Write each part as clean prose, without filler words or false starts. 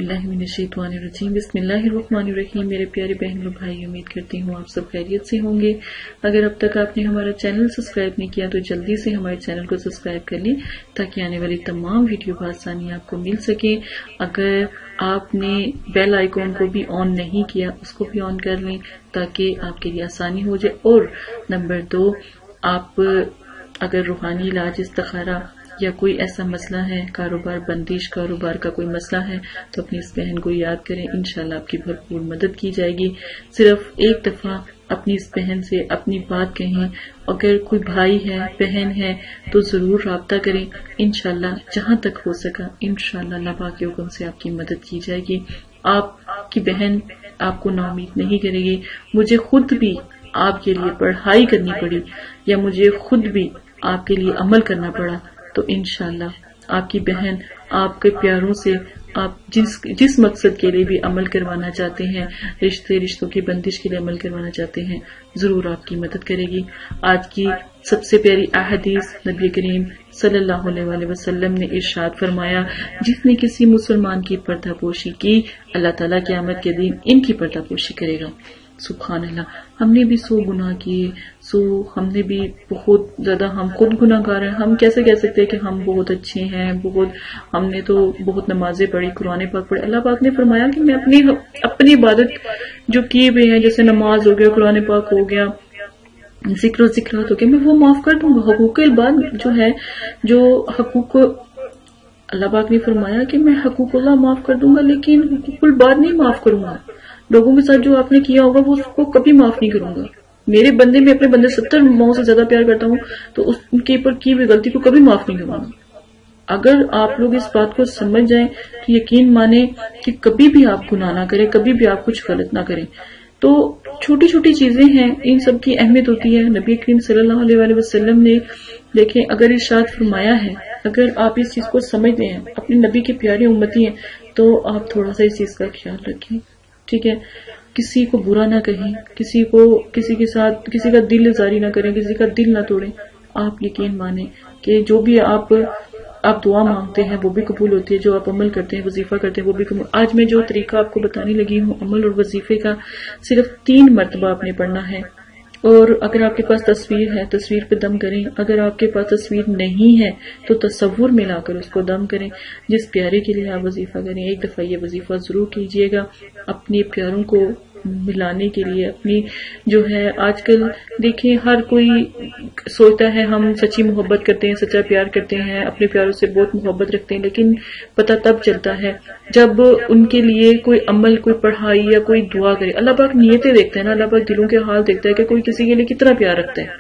औज़ुबिल्लाहिमिनश्शैतानिर्रजीम बिस्मिल्लाहिर्रहमानिर्रहीम। मेरे प्यारे बहन और भाई, उम्मीद करती हूँ आप सब खैरियत से होंगे। अगर अब तक आपने हमारा चैनल सब्सक्राइब नहीं किया तो जल्दी से हमारे चैनल को सब्सक्राइब कर लें ताकि आने वाली तमाम वीडियो आसानी आपको मिल सके। अगर आपने बेल आइकॉन को भी ऑन नहीं किया उसको भी ऑन कर लें ताकि आपके लिए आसानी हो जाए। और नंबर 2, आप अगर रूहानी इलाज, इस्तिखारा या कोई ऐसा मसला है, कारोबार बंदिश, कारोबार का कोई मसला है, तो अपनी इस बहन को याद करें, इंशाल्लाह आपकी भरपूर मदद की जाएगी। सिर्फ एक दफा अपनी इस बहन से अपनी बात कहें। अगर कोई भाई है, बहन है तो जरूर राब्ता करें। इंशाल्लाह जहां तक हो सका इंशाल्लाह अल्लाह पाक के हुक्म से आपकी मदद की जाएगी। आपकी बहन आपको नाउमीद नहीं करेगी। मुझे खुद भी आपके लिए पढ़ाई करनी पड़ी या मुझे खुद भी आपके लिए अमल करना पड़ा तो इंशाल्लाह आपकी बहन आपके प्यारों से आप जिस मकसद के लिए भी अमल करवाना चाहते हैं, रिश्तों की बंदिश के लिए अमल करवाना चाहते हैं, जरूर आपकी मदद करेगी। आज की सबसे प्यारी अहदीस नबी करीम सल्लल्लाहु अलैहि वसल्लम ने इरशाद फरमाया, जिसने किसी मुसलमान की पर्दापोशी की, अल्लाह ताला क़यामत के दिन इनकी पर्दापोशी करेगा। सुभान अल्लाह। हमने भी 100 गुनाह किए, हमने भी बहुत ज्यादा, हम खुद गुनाहगार हैं। हम कैसे कह सकते हैं कि हम बहुत अच्छे हैं, हमने तो बहुत नमाजें पढ़ी, कुरान पाक पढ़े। अल्लाह पाक ने फरमाया कि मैं अपनी इबादत जो किए हुए हैं, जैसे नमाज हो गया, कुरान पाक हो गया, जिक्रात हो गया, मैं वो माफ कर दूंगा। हकूक़ुल बाद जो है, जो हकूक अल्लाह पाक ने फरमाया कि मैं हकूकुल्लाह माफ कर दूंगा लेकिन हकूकुल बाद नहीं माफ करूंगा। लोगों के साथ जो आपने किया होगा वो उसको कभी माफ नहीं करूंगा। मेरे बंदे में अपने बंदे 70 माओं से ज्यादा प्यार करता हूँ तो उनके ऊपर की हुई गलती को कभी माफ नहीं करूंगा। अगर आप लोग इस बात को समझ जाएं तो यकीन माने कि कभी भी आप गुनाह ना करें, कभी भी आप कुछ गलत ना करें। तो छोटी छोटी चीजें हैं, इन सब की अहमियत होती है। नबी करीम सल्लल्लाहु अलैहि वसल्लम ने देखें, अगर इरशाद फरमाया है, अगर आप इस चीज को समझते हैं, अपने नबी के प्यारे उम्मती हैं, तो आप थोड़ा सा इस चीज का ख्याल रखें, ठीक है। किसी को बुरा ना कहें, किसी के साथ किसी का दिल जारी ना करें, किसी का दिल ना तोड़ें। आप यकीन माने कि जो भी आप दुआ मांगते हैं वो भी कबूल होती है, जो आप अमल करते हैं, वजीफा करते हैं, वो भी कबूल। आज मैं जो तरीका आपको बताने लगी हूँ अमल और वजीफे का, सिर्फ 3 मरतबा आपने पढ़ना है। और अगर आपके पास तस्वीर है, तस्वीर पे दम करें। अगर आपके पास तस्वीर नहीं है तो तसव्वुर मिलाकर उसको दम करें। जिस प्यारे के लिए आप वजीफा करें, एक दफा ये वजीफा जरूर कीजिएगा अपने प्यारों को मिलाने के लिए। अपनी जो है, आजकल देखें हर कोई सोचता है हम सच्ची मोहब्बत करते हैं, सच्चा प्यार करते हैं, अपने प्यारों से बहुत मोहब्बत रखते हैं, लेकिन पता तब चलता है जब उनके लिए कोई अमल, कोई पढ़ाई या कोई दुआ करे। अल्लाह पाक नियतें देखता है ना, अल्लाह पाक दिलों के हाल देखता है कि कोई किसी के लिए कितना प्यार रखता है,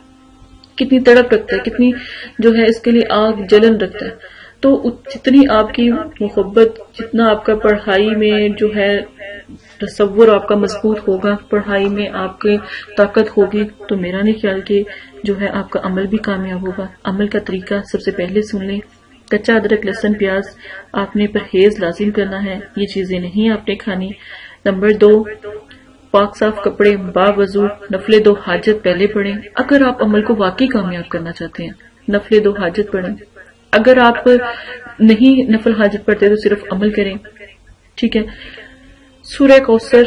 कितनी तड़प रखता है, कितनी जो है इसके लिए आग जलन रखता है। तो जितनी आपकी मोहब्बत, जितना आपका पढ़ाई में जो है तसव्वुर आपका मजबूत होगा, पढ़ाई में आपकी ताकत होगी, तो मेरा नहीं ख्याल कि जो है आपका अमल भी कामयाब होगा। अमल का तरीका सबसे पहले सुन लें। कच्चा अदरक, लहसुन, प्याज आपने परहेज लाजिम करना है, ये चीजें नहीं आपने खानी। नंबर 2, पाक साफ कपड़े, बावजू नफले 2 हाजत पहले पढ़ें। अगर आप अमल को वाकई कामयाब करना चाहते हैं, नफले 2 हाजत पढ़ें। अगर आप नहीं नफल हाजत पढ़ते तो सिर्फ अमल करें, ठीक है। सूरह कौसर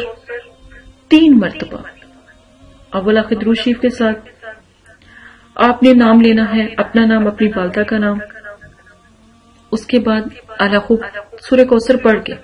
3 मरतबा अव्वल आखिर दुरूद शरीफ के साथ आपने नाम लेना है, अपना नाम, अपनी वालदा का नाम। उसके बाद अला खूब सूरह कौसर पढ़ के,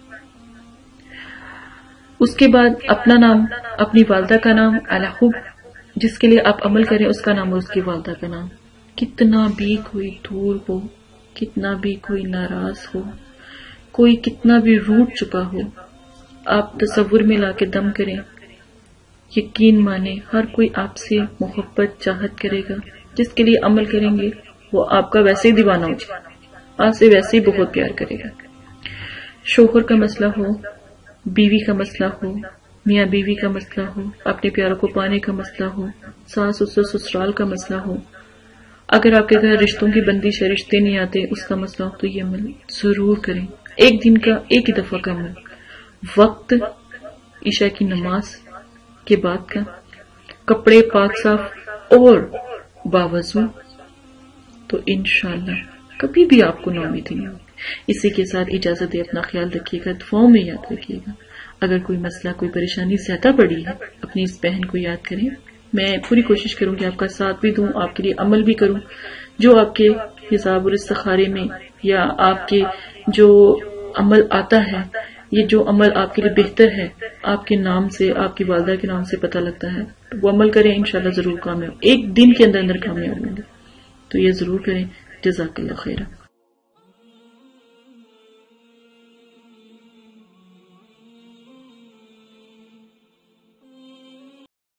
उसके बाद अपना नाम, अपनी वालदा का नाम, अला खूब जिसके लिए आप अमल करें उसका नाम और उसकी वालदा का नाम। कितना भी कोई दूर हो, कितना भी कोई नाराज हो, कोई कितना भी रूठ चुका हो, आप तसव्वुर में लाके दम करें। यकीन माने हर कोई आपसे मोहब्बत चाहत करेगा। जिसके लिए अमल करेंगे वो आपका वैसे ही दीवाना हो जाए, आपसे वैसे ही बहुत प्यार करेगा। शोहर का मसला हो, बीवी का मसला हो, मियाँ बीवी का मसला हो, अपने प्यारों को पाने का मसला हो, सास ससुर ससुराल का मसला हो, अगर आपके घर रिश्तों की बंदिश है, रिश्ते नहीं आते, उसका मसला हो, तो ये अमल जरूर करें। एक दिन का एक ही दफा का अमल, वक्त ईशा की नमाज के बाद का, कपड़े पाक साफ और बावजू, तो इंशाल्लाह कभी भी आपको नाउमीदी नहीं होगी। اسی کے ساتھ اجازت دے، اپنا خیال رکھیے گا، دعاؤں میں یاد رکھیے گا۔ اگر کوئی مسئلہ، کوئی پریشانی زیادہ پڑی ہے، اپنی اس بہن کو یاد کریں۔ میں پوری کوشش کروں کہ آپ کا ساتھ بھی دوں، آپ کے لیے عمل بھی کروں، جو آپ کے حساب اور استخارے میں یا آپ کے جو عمل آتا ہے، یہ جو عمل آپ کے لیے بہتر ہے، آپ کے نام سے، آپ کی والدہ کے نام سے پتہ لگتا ہے، وہ عمل کریں، انشاءاللہ ضرور کامیاب، ایک دن کے اندر کامیاب ہوں گے، تو یہ ضرور کریں۔ جزاک اللہ خیرہ۔